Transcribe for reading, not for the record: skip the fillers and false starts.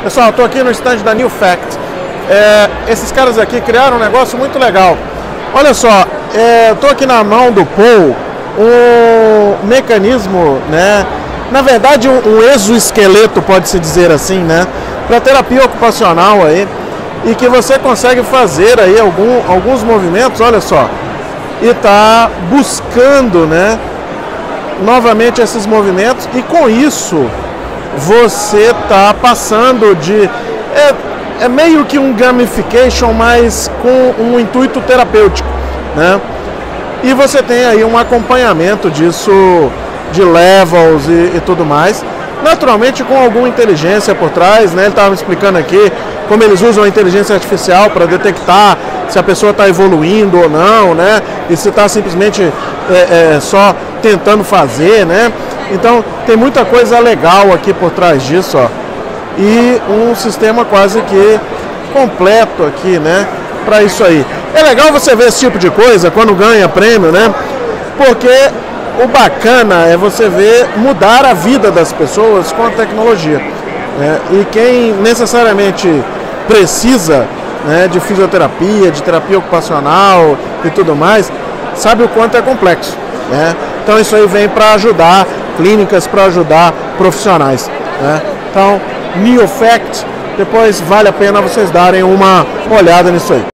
Pessoal, estou aqui no stand da NewFact. Esses caras aqui criaram um negócio muito legal. Olha só, estou aqui na mão do Paul, um mecanismo, né? Na verdade, um exoesqueleto, pode-se dizer assim, né? Para terapia ocupacional aí, e que você consegue fazer aí alguns movimentos, olha só, e está buscando, né? Novamente esses movimentos, e com isso você está passando de... É meio que um gamification, mas com um intuito terapêutico, né? E você tem aí um acompanhamento disso, de levels e tudo mais, naturalmente com alguma inteligência por trás, né? Ele estava me explicando aqui como eles usam a inteligência artificial para detectar se a pessoa está evoluindo ou não, né? E se está simplesmente só tentando fazer, né? Então tem muita coisa legal aqui por trás disso, ó. E um sistema quase que completo aqui, né? Para isso aí. É legal você ver esse tipo de coisa quando ganha prêmio, né? Porque o bacana é você ver mudar a vida das pessoas com a tecnologia, né? E quem necessariamente precisa, né, de fisioterapia, de terapia ocupacional e tudo mais, sabe o quanto é complexo, né? Então isso aí vem para ajudar clínicas, para ajudar profissionais, né? Então, NewFact, depois vale a pena vocês darem uma olhada nisso aí.